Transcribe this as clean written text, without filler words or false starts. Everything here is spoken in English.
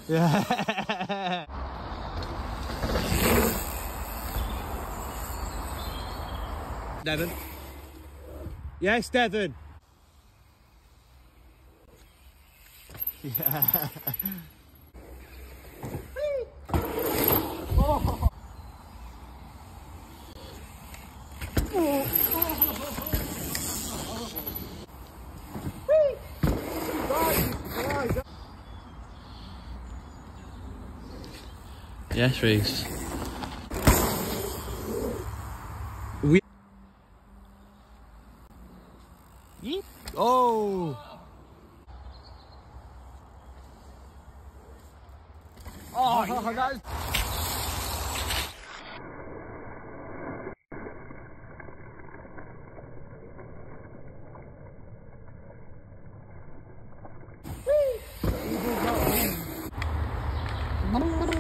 Yeah. Devon. Yes, Devon. Yeah. Oh. Yes, Reese. Yeep. Oh. Oh, yeah. That's... Whee!